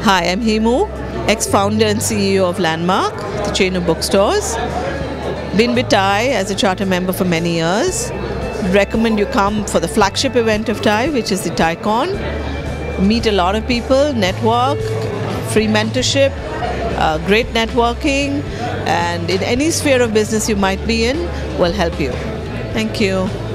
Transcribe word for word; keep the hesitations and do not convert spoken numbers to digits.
Hi, I'm Hemu, ex-founder and C E O of Landmark, the chain of bookstores. Been with TiE as a charter member for many years. Recommend you come for the flagship event of TiE, which is the TiECON. Meet a lot of people, network, free mentorship, uh, great networking, and in any sphere of business you might be in, will help you. Thank you.